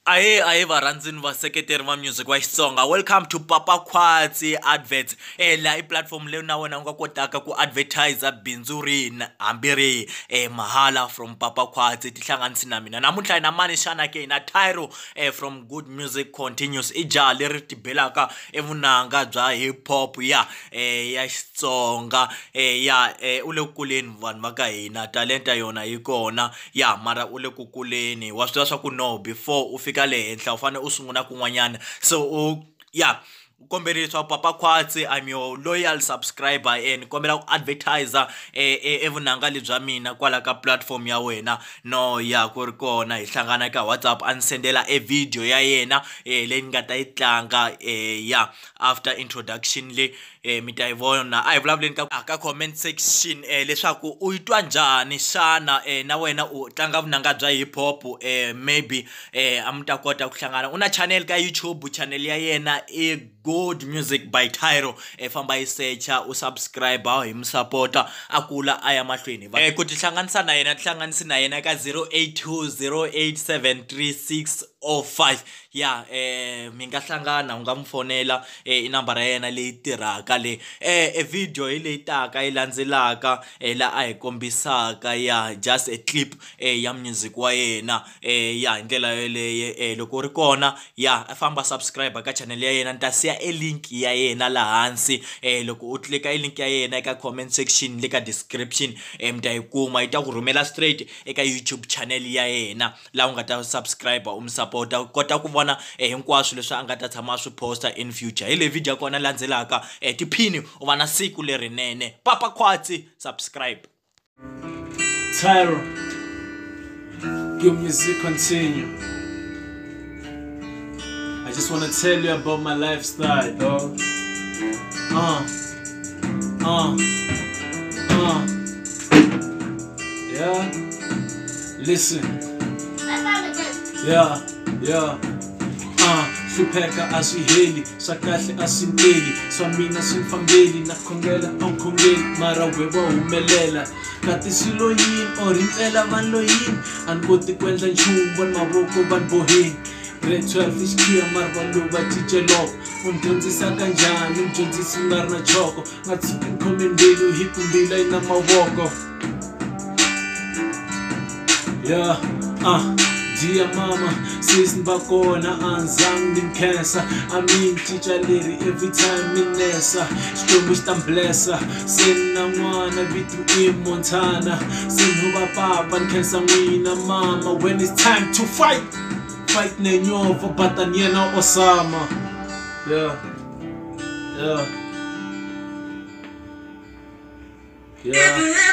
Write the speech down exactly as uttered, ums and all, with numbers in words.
Aye, aye, varandzini vaseketeri va music wa Xitsonga. Welcome to Papa Khwatsi Adverts. Eh la I platform leyi na wena u nga kotaka ku advertise bindzu rini hambi ri eh mahala from Papa Khwatsi tihlanganisi na mina. Namuntlha na mani xana ke na Tyro eh from Good Music Continues I jaha leri tibelaka evunanga bya hip hop ya eh ya Xitsonga eh ya eh u le kuleni vanhu va ka hina talenta yona yi kona ya mara u le ku kuleni wa swi tiva swa ku no before u fika le henhla u fane u sungula kun'wanyana so u ya komberiwa Papa Khwatsi. I'm your loyal subscriber and kombela ku advertiser eh evunanga lebya mina kwala ka platform ya wena no ya ku ri kona hi hlangana ka WhatsApp an sendela e video ya yena eh leyi nga ta yi tlanga eh ya after introduction le eh mi ta yi vona a hi vulavuleni ka ka comment section eh leswaku u yitwa njhani xana eh na wena u tlanga vunanga bya hip hop eh maybe eh amta kota ku hlangana una channel ka YouTube channel ya yena e Good Music by Tyro eh famba yi searcha u subscribe hi mu supporta akula aya mahlweni eh ku tihlanganisa na yena tihlanganisi na yena ka zero eight two zero eight seven three six zero five ya eh mi nga hlangana u nga mfonela eh inamba ra yena leyi tirhaka le eh e video hi leyi taka yi landzelaka eh la a hi kombisaka ya just a clip eh ya music wa yena eh ya ndlela yeleye eh loko ri kona ya famba subscribe ka channel ya yena nta siya e link ya yena la hansi eh loko u click e link ya yena eka comment section le ka description eh mta yi kuma ita ku rhumela straight eka YouTube channel ya yena la u nga ta subscribe um supporta kota ku vona eh hinkwaswo leswi a nga ta tshama swi poster in future hi le video kona landzelaka eh tiphini u va na siku lerinene. Papa Khwatsi subscribe. Tyro, Good Music Continue. I just wanna tell you about my lifestyle, dog. Uh, uh, uh. Yeah. Listen. Yeah, yeah. Uh, hlupheka aswiheli, swa kahle asinteli, swa mina swi fambeli, na khongela onkhongeli, mara we va humelela. Kati swilo yini or impela van loyini, an koti ku endla nchumu van mavoko van boheni. Grade twelve is clear marvalo va teacher loko undyondzisa kanjhani umdyondzisi u nga ri na choko nga tshuki ni khome mbili u hit mbila yi na mavoko. Yeah, uh, dear mama, sis ni va kona a nzangi ni khensa I mean teacher leri every time mi nesa xikwembu xi ta ni blessa se ni na n'wana vito I Montana se ni va papa ni khensa n'wina mama when it's time to fight fight nenyova but ni yena Osama. Yeah, yeah, yeah.